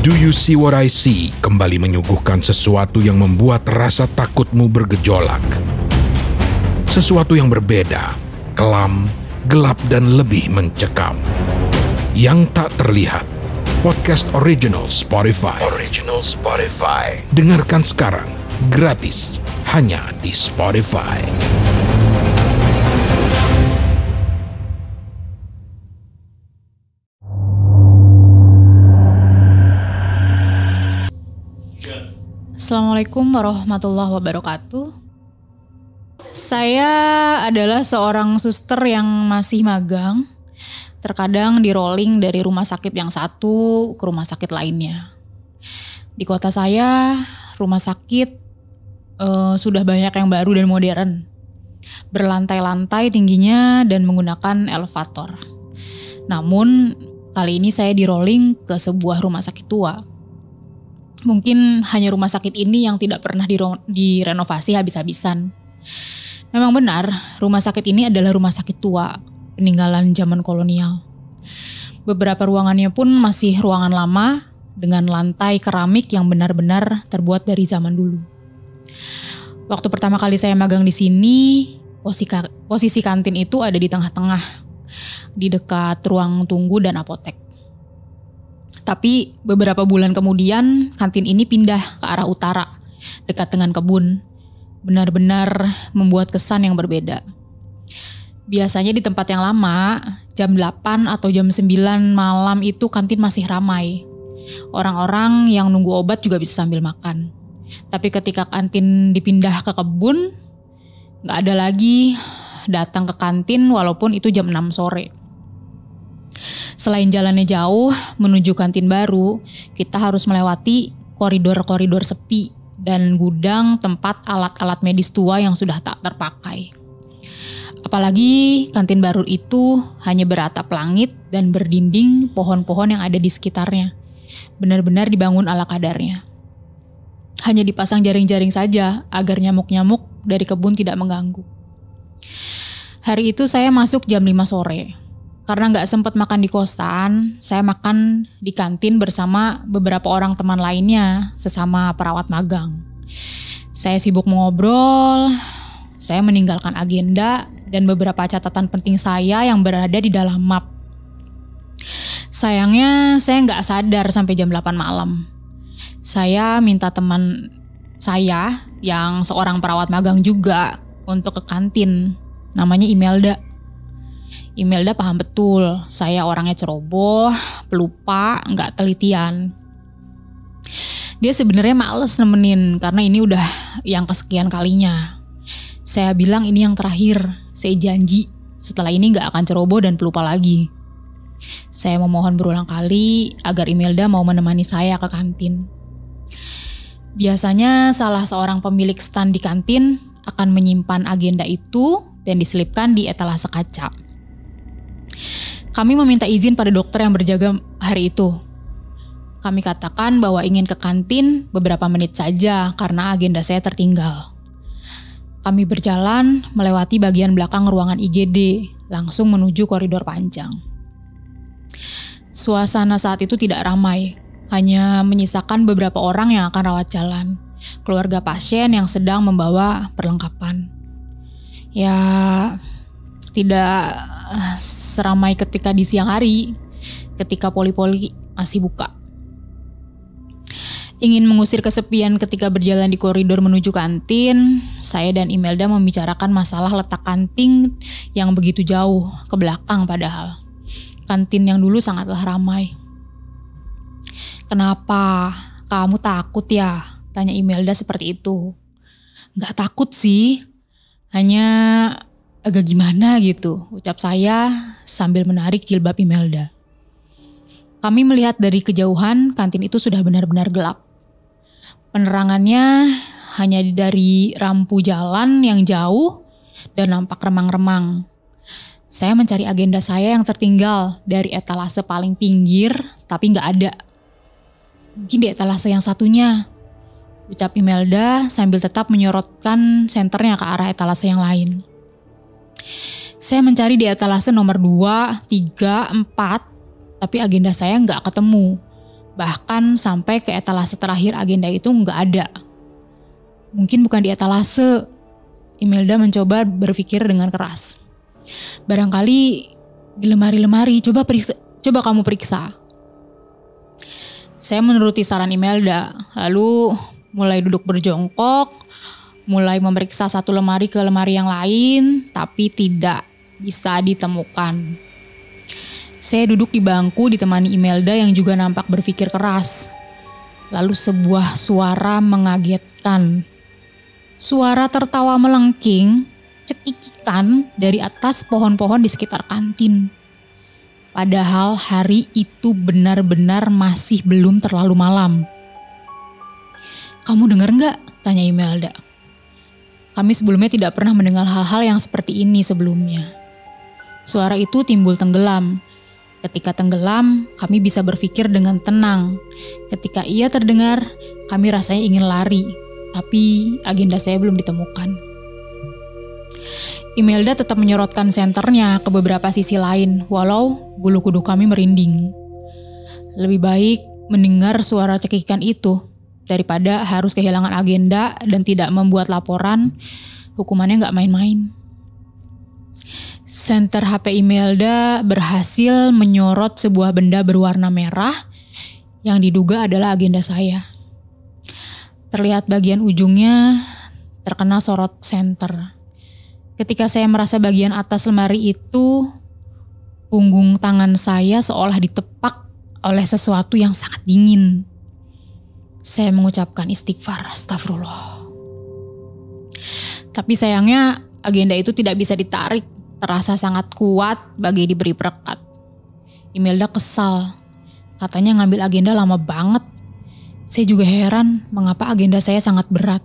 Do You See What I See kembali menyuguhkan sesuatu yang membuat rasa takutmu bergejolak. Sesuatu yang berbeda, kelam, gelap dan lebih mencekam. Yang tak terlihat. Podcast Original Spotify. Dengarkan sekarang, gratis, hanya di Spotify. Assalamualaikum warahmatullahi wabarakatuh. Saya adalah seorang suster yang masih magang. Terkadang di rolling dari rumah sakit yang satu ke rumah sakit lainnya. Di kota saya, rumah sakit sudah banyak yang baru dan modern. Berlantai-lantai tingginya dan menggunakan elevator. Namun, kali ini saya di rolling ke sebuah rumah sakit tua. Mungkin hanya rumah sakit ini yang tidak pernah direnovasi habis-habisan. Memang benar, rumah sakit ini adalah rumah sakit tua, peninggalan zaman kolonial. Beberapa ruangannya pun masih ruangan lama dengan lantai keramik yang benar-benar terbuat dari zaman dulu. Waktu pertama kali saya magang di sini, posisi kantin itu ada di tengah-tengah, di dekat ruang tunggu dan apotek. Tapi beberapa bulan kemudian kantin ini pindah ke arah utara, dekat dengan kebun. Benar-benar membuat kesan yang berbeda. Biasanya di tempat yang lama, jam 8 atau jam 9 malam itu kantin masih ramai. Orang-orang yang nunggu obat juga bisa sambil makan. Tapi ketika kantin dipindah ke kebun, gak ada lagi datang ke kantin walaupun itu jam 6 sore. Selain jalannya jauh menuju kantin baru, kita harus melewati koridor-koridor sepi dan gudang tempat alat-alat medis tua yang sudah tak terpakai. Apalagi kantin baru itu hanya beratap langit dan berdinding pohon-pohon yang ada di sekitarnya. Benar-benar dibangun ala kadarnya. Hanya dipasang jaring-jaring saja agar nyamuk-nyamuk dari kebun tidak mengganggu. Hari itu saya masuk jam 5 sore. Karena gak sempat makan di kosan, saya makan di kantin bersama beberapa orang teman lainnya, sesama perawat magang. Saya sibuk mengobrol, saya meninggalkan agenda dan beberapa catatan penting saya yang berada di dalam map. Sayangnya saya gak sadar sampai jam 8 malam. Saya minta teman saya yang seorang perawat magang juga untuk ke kantin, namanya Imelda. Imelda paham betul, saya orangnya ceroboh, pelupa, gak telitian. Dia sebenarnya males nemenin karena ini udah yang kesekian kalinya. Saya bilang ini yang terakhir, saya janji setelah ini gak akan ceroboh dan pelupa lagi. Saya memohon berulang kali agar Imelda mau menemani saya ke kantin. Biasanya salah seorang pemilik stand di kantin akan menyimpan agenda itu dan diselipkan di etalase kaca. Kami meminta izin pada dokter yang berjaga hari itu. Kami katakan bahwa ingin ke kantin beberapa menit saja karena agenda saya tertinggal. Kami berjalan melewati bagian belakang ruangan IGD, langsung menuju koridor panjang. Suasana saat itu tidak ramai, hanya menyisakan beberapa orang yang akan rawat jalan, keluarga pasien yang sedang membawa perlengkapan. Ya, tidak seramai ketika di siang hari, ketika poli-poli masih buka. Ingin mengusir kesepian ketika berjalan di koridor menuju kantin, saya dan Imelda membicarakan masalah letak kantin yang begitu jauh ke belakang padahal. Kantin yang dulu sangatlah ramai. "Kenapa? Kamu takut ya?" tanya Imelda seperti itu. "Gak takut sih, hanya agak gimana gitu," ucap saya sambil menarik jilbab Imelda. Kami melihat dari kejauhan kantin itu sudah benar-benar gelap. Penerangannya hanya dari lampu jalan yang jauh dan nampak remang-remang. Saya mencari agenda saya yang tertinggal dari etalase paling pinggir tapi gak ada. "Mungkin di etalase yang satunya," ucap Imelda sambil tetap menyorotkan senternya ke arah etalase yang lain. Saya mencari di etalase nomor 2, 3, 4, tapi agenda saya nggak ketemu. Bahkan sampai ke etalase terakhir agenda itu nggak ada. Mungkin bukan di etalase. Imelda mencoba berpikir dengan keras. Barangkali di lemari-lemari, coba kamu periksa. Saya menuruti saran Imelda, lalu mulai duduk berjongkok, mulai memeriksa satu lemari ke lemari yang lain, tapi tidak bisa ditemukan. Saya duduk di bangku ditemani Imelda yang juga nampak berpikir keras. Lalu sebuah suara mengagetkan. Suara tertawa melengking, cekikikan dari atas pohon-pohon di sekitar kantin. Padahal hari itu benar-benar masih belum terlalu malam. "Kamu dengar nggak?" tanya Imelda. Kami sebelumnya tidak pernah mendengar hal-hal yang seperti ini sebelumnya. Suara itu timbul tenggelam. Ketika tenggelam, kami bisa berpikir dengan tenang. Ketika ia terdengar, kami rasanya ingin lari. Tapi agenda saya belum ditemukan. Imelda tetap menyorotkan senternya ke beberapa sisi lain, walau bulu kuduk kami merinding. Lebih baik mendengar suara cekikan itu, daripada harus kehilangan agenda dan tidak membuat laporan. Hukumannya nggak main-main. Senter HP Imelda berhasil menyorot sebuah benda berwarna merah yang diduga adalah agenda saya. Terlihat bagian ujungnya terkena sorot senter. Ketika saya merasa bagian atas lemari itu, punggung tangan saya seolah ditepak oleh sesuatu yang sangat dingin. Saya mengucapkan istighfar, astagfirullah. Tapi sayangnya agenda itu tidak bisa ditarik, terasa sangat kuat bagi diberi perekat. Imelda kesal, katanya ngambil agenda lama banget. Saya juga heran mengapa agenda saya sangat berat.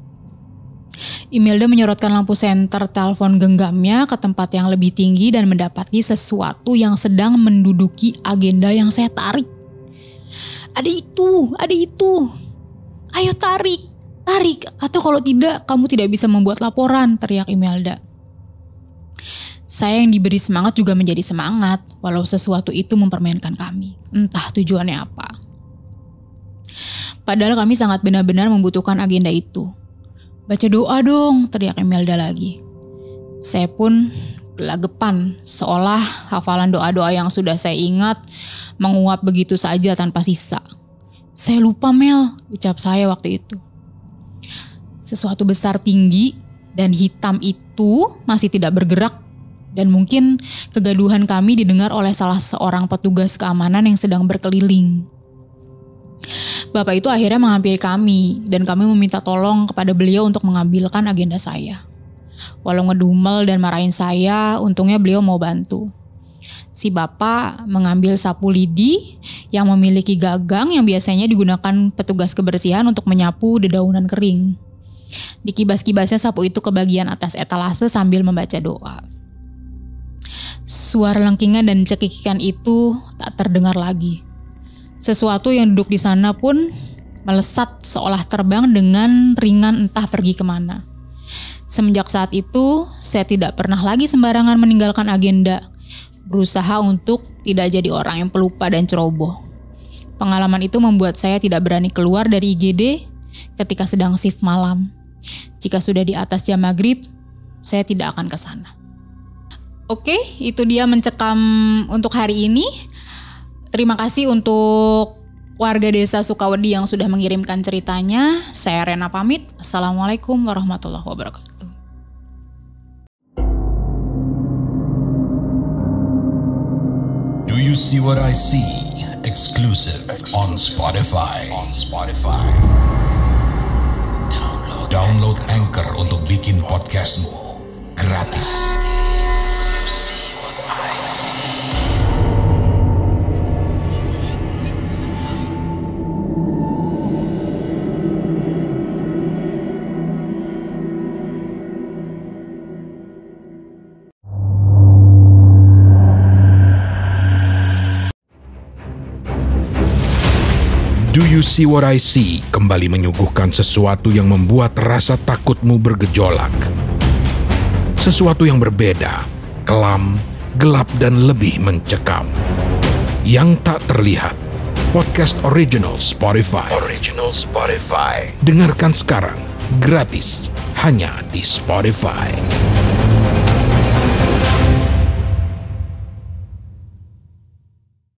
Imelda menyorotkan lampu senter telepon genggamnya ke tempat yang lebih tinggi dan mendapati sesuatu yang sedang menduduki agenda yang saya tarik. Ada itu. Ayo tarik. Atau kalau tidak, kamu tidak bisa membuat laporan, teriak Imelda. Saya yang diberi semangat juga menjadi semangat, walau sesuatu itu mempermainkan kami. Entah tujuannya apa. Padahal kami sangat benar-benar membutuhkan agenda itu. Baca doa dong, teriak Imelda lagi. Saya pun gelagapan, seolah hafalan doa-doa yang sudah saya ingat menguap begitu saja tanpa sisa. Saya lupa Mel, ucap saya waktu itu. Sesuatu besar tinggi dan hitam itu masih tidak bergerak. Dan mungkin kegaduhan kami didengar oleh salah seorang petugas keamanan yang sedang berkeliling. Bapak itu akhirnya menghampiri kami dan kami meminta tolong kepada beliau untuk mengambilkan agenda saya. Walau ngedumel dan marahin saya, untungnya beliau mau bantu. Si bapak mengambil sapu lidi yang memiliki gagang yang biasanya digunakan petugas kebersihan untuk menyapu dedaunan kering. Dikibas-kibasnya sapu itu ke bagian atas etalase sambil membaca doa. Suara lengkingan dan cekikikan itu tak terdengar lagi. Sesuatu yang duduk di sana pun melesat seolah terbang dengan ringan entah pergi kemana. Semenjak saat itu, saya tidak pernah lagi sembarangan meninggalkan agenda. Berusaha untuk tidak jadi orang yang pelupa dan ceroboh. Pengalaman itu membuat saya tidak berani keluar dari IGD ketika sedang shift malam. Jika sudah di atas jam maghrib, saya tidak akan ke sana. Oke, itu dia mencekam untuk hari ini. Terima kasih untuk warga desa Sukawedi yang sudah mengirimkan ceritanya. Saya Rena pamit. Assalamualaikum warahmatullahi wabarakatuh. Do you see what I see? Exclusive on Spotify. Download Anchor untuk bikin podcastmu gratis. Do You See What I See kembali menyuguhkan sesuatu yang membuat rasa takutmu bergejolak. Sesuatu yang berbeda, kelam, gelap dan lebih mencekam. Yang tak terlihat, podcast original Spotify. Dengarkan sekarang gratis hanya di Spotify.